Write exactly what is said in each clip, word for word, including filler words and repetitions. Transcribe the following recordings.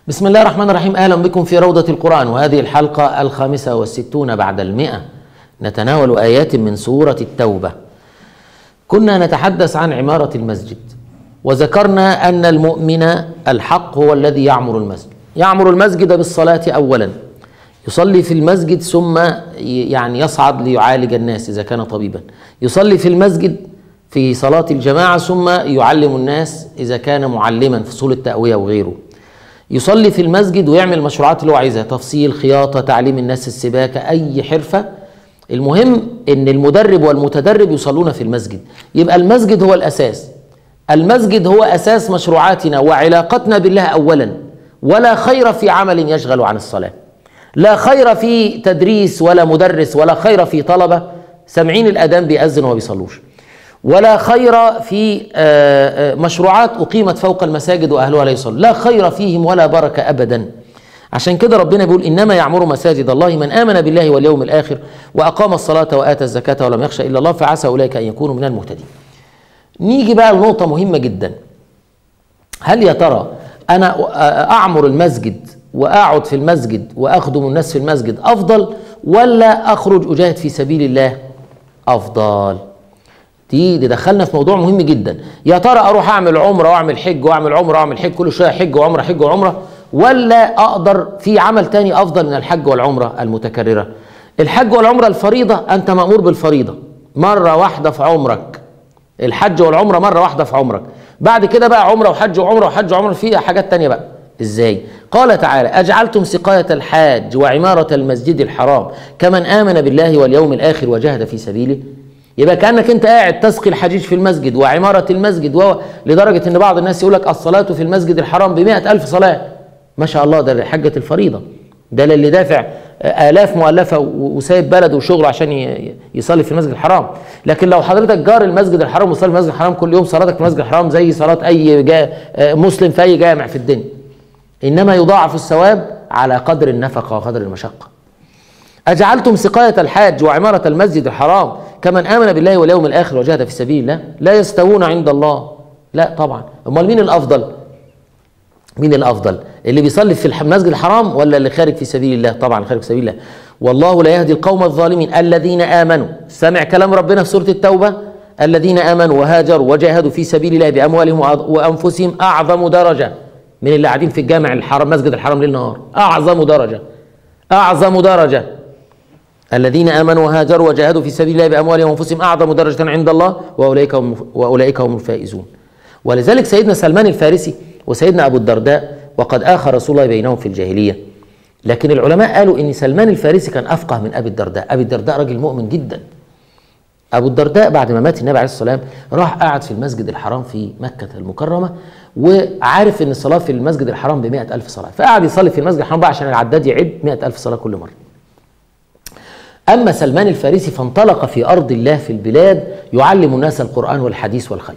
بسم الله الرحمن الرحيم. أهلا بكم في روضة القرآن، وهذه الحلقة الخامسة والستون بعد المئة. نتناول آيات من سورة التوبة. كنا نتحدث عن عمارة المسجد، وذكرنا أن المؤمن الحق هو الذي يعمر المسجد. يعمر المسجد بالصلاة أولا، يصلي في المسجد ثم يعني يصعد ليعالج الناس إذا كان طبيبا، يصلي في المسجد في صلاة الجماعة ثم يعلم الناس إذا كان معلما في فصول التأوية وغيره، يصلي في المسجد ويعمل المشروعات اللي هو عايزها، تفصيل، خياطة، تعليم الناس السباكة، أي حرفة. المهم إن المدرب والمتدرب يصلون في المسجد. يبقى المسجد هو الأساس، المسجد هو أساس مشروعاتنا وعلاقتنا بالله أولا. ولا خير في عمل يشغل عن الصلاة، لا خير في تدريس ولا مدرس، ولا خير في طلبة سامعين الأذان بيأذن وما بيصلوش، ولا خير في مشروعات أقيمت فوق المساجد وأهلها لا يصلون، لا خير فيهم ولا بركة أبدا. عشان كده ربنا بيقول إنما يعمر مساجد الله من آمن بالله واليوم الآخر وأقام الصلاة وآتى الزكاة ولم يخشى إلا الله فعسى أولئك أن يكونوا من المهتدين. نيجي بقى لنقطة مهمة جدا. هل يا ترى أنا أعمر المسجد وأقعد في المسجد وأخدم الناس في المسجد أفضل، ولا أخرج أجاهد في سبيل الله أفضل؟ دي, دي دخلنا في موضوع مهم جدا. يا ترى اروح اعمل عمره واعمل حج واعمل عمره واعمل حج، كل شويه حج وعمره حج وعمره، ولا اقدر في عمل تاني افضل من الحج والعمره المتكرره؟ الحج والعمره الفريضه انت مامور بالفريضه مره واحده في عمرك، الحج والعمره مره واحده في عمرك. بعد كده بقى عمره وحج وعمره وحج وعمره في حاجات تانيه بقى. ازاي؟ قال تعالى: اجعلتم سقايه الحاج وعماره المسجد الحرام كمن امن بالله واليوم الاخر وجاهد في سبيله. يبقى كأنك انت قاعد تسقي الحجيج في المسجد وعمارة المسجد، و... لدرجة ان بعض الناس يقول لك الصلاة في المسجد الحرام بمئة ألف صلاة. ما شاء الله، ده حجة الفريضة، ده اللي دافع آلاف مؤلفة وسايب بلده وشغله عشان يصلي في المسجد الحرام. لكن لو حضرتك جار المسجد الحرام وصلي في المسجد الحرام كل يوم، صلاتك في المسجد الحرام زي صلاة أي جا... مسلم في أي جامع في الدنيا، إنما يضاعف الثواب على قدر النفقة وقدر المشقة. أجعلتم سقاية الحاج وعمارة المسجد الحرام كمن آمن بالله واليوم الآخر وجاهد في سبيل الله لا يستوون عند الله. لا طبعا. أمال مين الأفضل؟ مين الأفضل؟ اللي بيصلي في المسجد الحرام ولا اللي خارج في سبيل الله؟ طبعا خارج في سبيل الله. والله لا يهدي القوم الظالمين. الذين آمنوا، سمع كلام ربنا في سورة التوبة: الذين آمنوا وهاجروا وجاهدوا في سبيل الله بأموالهم وأنفسهم أعظم درجة من اللي قاعدين في الجامع الحرام مسجد الحرام ليل نهار. أعظم درجة، أعظم درجة. الذين آمنوا وهاجروا وجاهدوا في سبيل الله بأموالهم وأنفسهم أعظم درجة عند الله وأولئك هم وأولئك هم الفائزون. ولذلك سيدنا سلمان الفارسي وسيدنا أبو الدرداء، وقد آخى رسول الله بينهم في الجاهلية، لكن العلماء قالوا إن سلمان الفارسي كان أفقه من أبي الدرداء. أبي الدرداء راجل مؤمن جدا. أبو الدرداء بعد ما مات النبي عليه الصلاة والسلام راح قاعد في المسجد الحرام في مكة المكرمة، وعارف إن الصلاة في المسجد الحرام بمئة ألف صلاة، فقعد يصلي في المسجد الحرام بقى عشان العداد يعد مئة ألف صلاة كل مرة. أما سلمان الفارسي فانطلق في أرض الله في البلاد يعلم الناس القرآن والحديث والخير.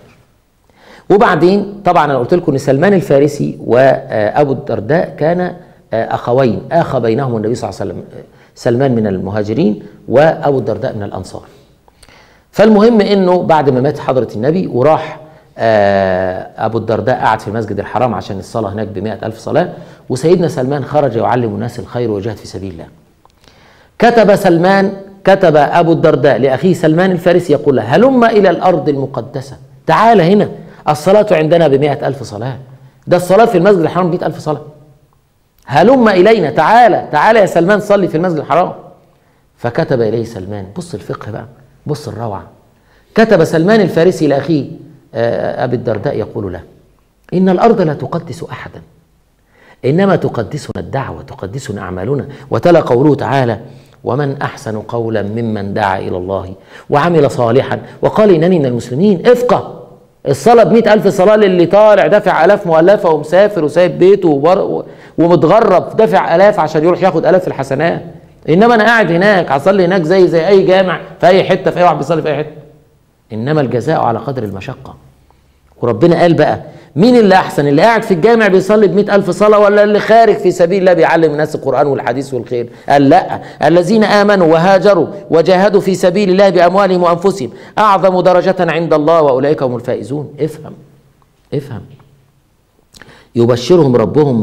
وبعدين طبعا أنا قلت لكم أن سلمان الفارسي وأبو الدرداء كان أخوين، آخى بينهم النبي صلى الله عليه وسلم، سلمان من المهاجرين وأبو الدرداء من الأنصار. فالمهم أنه بعد ما مات حضرة النبي وراح أبو الدرداء قعد في المسجد الحرام عشان الصلاة هناك بمئة ألف صلاة، وسيدنا سلمان خرج يعلم الناس الخير ويجاهد في سبيل الله. كتب سلمان كتب أبو الدرداء لأخيه سلمان الفارسي يقول له: هلم إلى الأرض المقدسة، تعال هنا، الصلاة عندنا بمئة ألف صلاة، ده الصلاة في المسجد الحرام بمئة ألف صلاة، هلم إلينا، تعال تعال يا سلمان صلي في المسجد الحرام. فكتب إليه سلمان، بص الفقه بقى، بص الروعة. كتب سلمان الفارسي لأخيه أبي الدرداء يقول له: إن الأرض لا تقدس أحدا، إنما تقدسنا الدعوة، تقدسنا أعمالنا. وتلا قوله تعالى: ومن أحسن قولا ممن دعا إلى الله وعمل صالحا وقال إنني من المسلمين. افقه الصلاة بمئة ألف صلاة للي طالع دافع آلاف مؤلفة ومسافر وسايب بيته ومتغرب دافع آلاف عشان يروح ياخد آلاف الحسنات. إنما أنا قاعد هناك هصلي هناك زي زي أي جامع في أي حتة، في أي واحد بيصلي في أي حتة. إنما الجزاء على قدر المشقة. وربنا قال بقى: مين اللي أحسن، اللي قاعد في الجامع بيصلي بمئة ألف صلاة ولا اللي خارج في سبيل الله بيعلم الناس القرآن والحديث والخير؟ قال لا، الذين آمنوا وهاجروا وجاهدوا في سبيل الله بأموالهم وأنفسهم أعظم درجة عند الله وأولئك هم الفائزون. افهم افهم. يبشرهم ربهم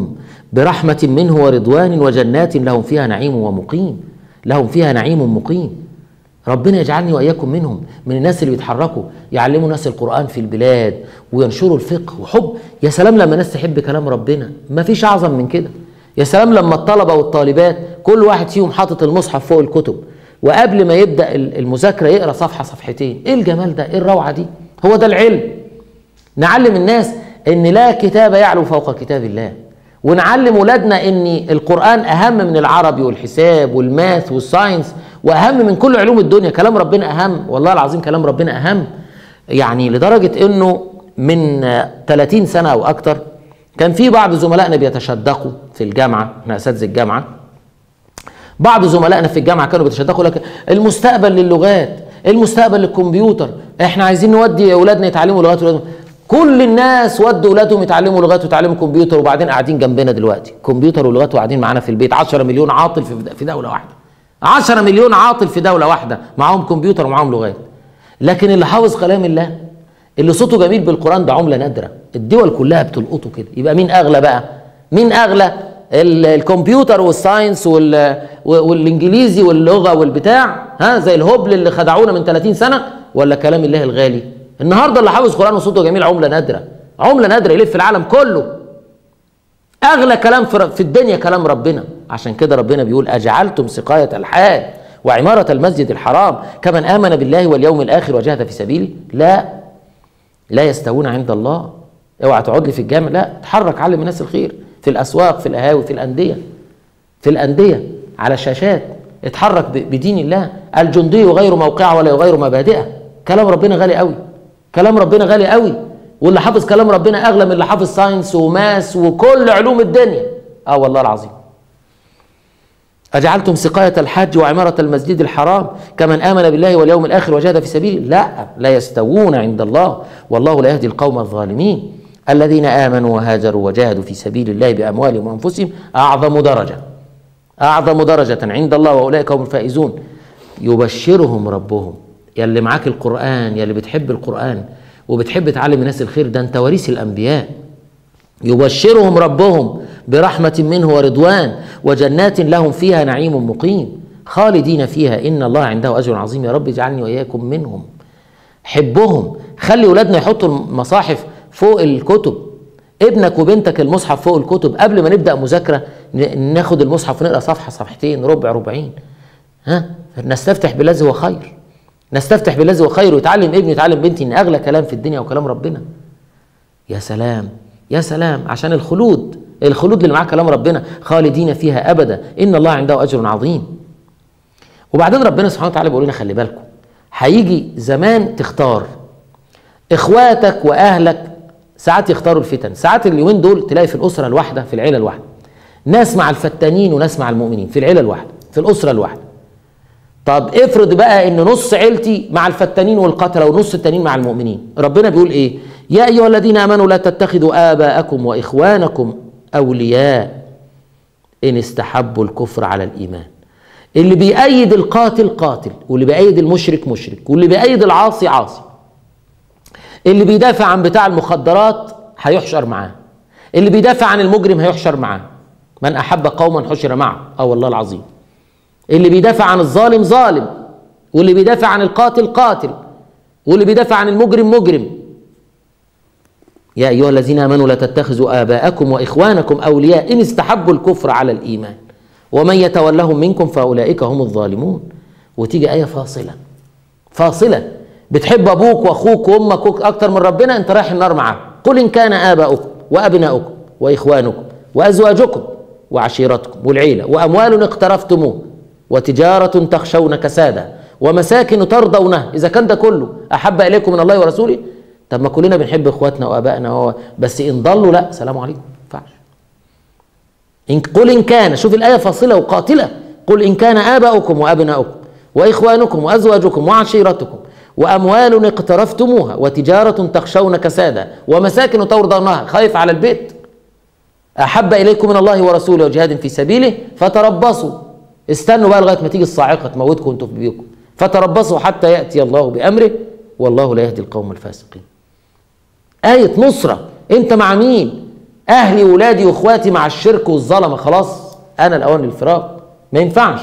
برحمة منه ورضوان وجنات لهم فيها نعيم ومقيم، لهم فيها نعيم مقيم. ربنا يجعلني وإياكم منهم، من الناس اللي بيتحركوا يعلموا الناس القرآن في البلاد وينشروا الفقه وحب. يا سلام لما الناس تحب كلام ربنا، ما فيش أعظم من كده. يا سلام لما الطلبة والطالبات كل واحد فيهم حاطط المصحف فوق الكتب، وقبل ما يبدأ المذاكرة يقرأ صفحة صفحتين. إيه الجمال ده؟ إيه الروعة دي؟ هو ده العلم. نعلم الناس إن لا كتاب يعلو فوق كتاب الله، ونعلم ولادنا إن القرآن أهم من العربي والحساب والماث والساينس، وأهم من كل علوم الدنيا. كلام ربنا أهم، والله العظيم كلام ربنا أهم. يعني لدرجة إنه من ثلاثين سنة أو أكتر كان في بعض زملائنا بيتشدقوا في الجامعة، احنا أساتذة الجامعة، بعض زملائنا في الجامعة كانوا بيتشدقوا لك المستقبل للغات، المستقبل للكمبيوتر، احنا عايزين نودي أولادنا يتعلموا لغات. ولادهم كل الناس ودوا أولادهم يتعلموا لغات ويتعلموا كمبيوتر، وبعدين قاعدين جنبنا دلوقتي كمبيوتر ولغات وقاعدين معانا في البيت. عشرة مليون عاطل في دولة واحدة، عشرة مليون عاطل في دولة واحدة معاهم كمبيوتر ومعاهم لغات. لكن اللي حافظ كلام الله، اللي صوته جميل بالقرآن، ده عملة نادرة. الدول كلها بتلقطه كده. يبقى مين أغلى بقى؟ مين أغلى؟ الكمبيوتر والساينس والإنجليزي واللغة والبتاع، ها، زي الهبل اللي خدعونا من ثلاثين سنة، ولا كلام الله الغالي؟ النهارده اللي حافظ قرآن وصوته جميل عملة نادرة، عملة نادرة يلف العالم كله. أغلى كلام في الدنيا كلام ربنا. عشان كده ربنا بيقول أجعلتم سقاية الحاج وعمارة المسجد الحرام كمن آمن بالله واليوم الآخر وجاهد في سبيله؟ لا، لا يستوون عند الله. اوعى تقعد لي في الجامع، لا، اتحرك، علم الناس الخير في الأسواق، في القهاوي، في الأندية، في الأندية، على الشاشات. اتحرك بدين الله. الجندي يغير موقعه ولا يغير مبادئه. كلام ربنا غالي قوي، كلام ربنا غالي قوي. واللي حافظ كلام ربنا أغلى من اللي حافظ ساينس وماس وكل علوم الدنيا. اه والله العظيم. أجعلتم سقاية الحج وعمارة المسجد الحرام كمن آمن بالله واليوم الآخر وجاهد في سبيله؟ لا، لا يستوون عند الله والله لا يهدي القوم الظالمين. الذين آمنوا وهاجروا وجاهدوا في سبيل الله بأموالهم وأنفسهم أعظم درجة، أعظم درجة عند الله وأولئك هم الفائزون. يبشرهم ربهم. يا اللي معاك القرآن، يا اللي بتحب القرآن وبتحب تعلم الناس الخير، ده أنت وريث الأنبياء. يبشرهم ربهم برحمة منه ورضوان وجنات لهم فيها نعيم مقيم خالدين فيها إن الله عنده أجر عظيم. يا رب اجعلني وإياكم منهم. حبهم. خلي أولادنا يحطوا المصاحف فوق الكتب. ابنك وبنتك المصحف فوق الكتب. قبل ما نبدأ مذاكرة ناخد المصحف ونقرأ صفحة صفحتين ربع ربعين. ها، نستفتح بالذي هو خير، نستفتح بالذي هو خير. ويتعلم ابني ويتعلم بنتي إن أغلى كلام في الدنيا وكلام ربنا. يا سلام يا سلام، عشان الخلود، الخلود اللي معاه كلام ربنا، خالدين فيها أبدا إن الله عنده أجر عظيم. وبعدين ربنا سبحانه وتعالى بيقول لنا خلي بالكم، هيجي زمان تختار إخواتك وأهلك، ساعات يختاروا الفتن. ساعات اليومين دول تلاقي في الأسرة الواحدة، في العيلة الواحدة، ناس مع الفتانين وناس مع المؤمنين في العيلة الواحدة، في الأسرة الواحدة. طب افرض بقى إن نص عيلتي مع الفتانين والقتلة ونص التانيين مع المؤمنين. ربنا بيقول إيه؟ يا أيها الذين آمنوا لا تتخذوا آباءكم وإخوانكم أولياء إن استحبوا الكفر على الإيمان. اللي بيأيد القاتل قاتل، واللي بيأيد المشرك مشرك، واللي بيأيد العاصي عاصي. اللي بيدافع عن بتاع المخدرات هيحشر معاه، اللي بيدافع عن المجرم هيحشر معاه. من أحب قوما حشر معه. اه والله العظيم. اللي بيدافع عن الظالم ظالم، واللي بيدافع عن القاتل قاتل، واللي بيدافع عن المجرم مجرم. يا أيها الذين آمنوا لا تتخذوا آباءكم وإخوانكم أولياء إن استحبوا الكفر على الإيمان ومن يتولهم منكم فأولئك هم الظالمون. وتيجي آية فاصلة، فاصلة. بتحب أبوك وأخوك وأمك أكتر من ربنا، أنت رايح النار معاه. قل إن كان آباؤكم وأبناؤكم وإخوانكم وأزواجكم وعشيرتكم والعيلة وأموال اقترفتموه وتجارة تخشون كسادها ومساكن ترضونها. إذا كان ده كله أحب إليكم من الله ورسوله، طب ما كلنا بنحب إخواتنا وآبائنا هو، بس إن ضلوا لا، سلام عليكم، ما ينفعش. إن قل إن كان، شوف الآية فاصلة وقاتلة. قل إن كان آباؤكم وأبناؤكم وإخوانكم وأزواجكم وعشيرتكم وأموال اقترفتموها وتجارة تخشون كسادها ومساكن ترضونها، خايف على البيت، أحب إليكم من الله ورسوله وجهاد في سبيله فتربصوا. استنوا بقى لغاية ما تيجي الصاعقة تموتكم وانتم في بيوتكم. فتربصوا حتى يأتي الله بأمره والله لا يهدي القوم الفاسقين. آية نصرة. أنت مع مين؟ اهلي وولادي واخواتي مع الشرك والظلمه، خلاص انا الاوان للفراق، ما ينفعش.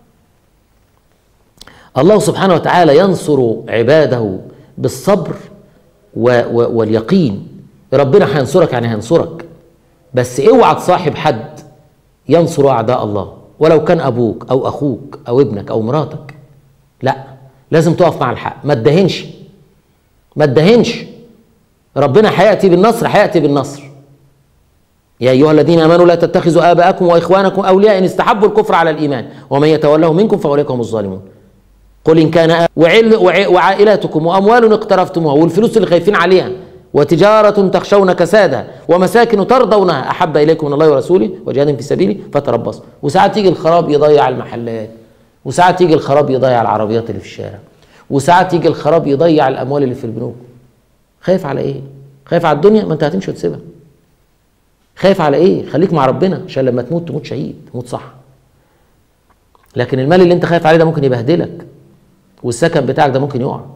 الله سبحانه وتعالى ينصر عباده بالصبر و و واليقين. ربنا هينصرك يعني هينصرك، بس اوعى تصاحب حد ينصر اعداء الله، ولو كان ابوك او اخوك او ابنك او مراتك. لا، لازم تقف مع الحق، ما تدهنش ما تدهنش. ربنا هياتي بالنصر، هياتي بالنصر. يا ايها الذين امنوا لا تتخذوا اباءكم واخوانكم اولياء ان استحبوا الكفر على الايمان ومن يتوله منكم فاولئك هم الظالمون. قل ان كان وعائلاتكم واموال اقترفتموها، والفلوس اللي خايفين عليها، وتجاره تخشون كسادها، ومساكن ترضونها احب اليكم من الله ورسوله وجهاد في سبيله فتربصوا. وساعات يجي الخراب يضيع المحلات، وساعات يجي الخراب يضيع العربيات اللي في الشارع، وساعات يجي الخراب يضيع الاموال اللي في البنوك. خايف على ايه؟ خايف على الدنيا؟ ما انت هتمشي وتسيبها. خايف على ايه؟ خليك مع ربنا عشان لما تموت تموت شهيد، تموت صح. لكن المال اللي انت خايف عليه ده ممكن يبهدلك، والسكن بتاعك ده ممكن يقع.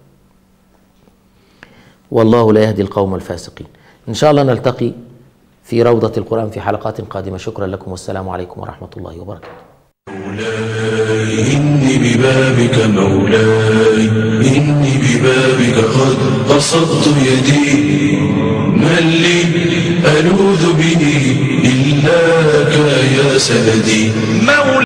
والله لا يهدي القوم الفاسقين. ان شاء الله نلتقي في روضة القرآن في حلقات قادمة. شكرا لكم والسلام عليكم ورحمة الله وبركاته. مولاي إني ببابك مولاي إني ببابك قد بسطت يدي، من لي ألوذ به إلاك يا سندي مولاي.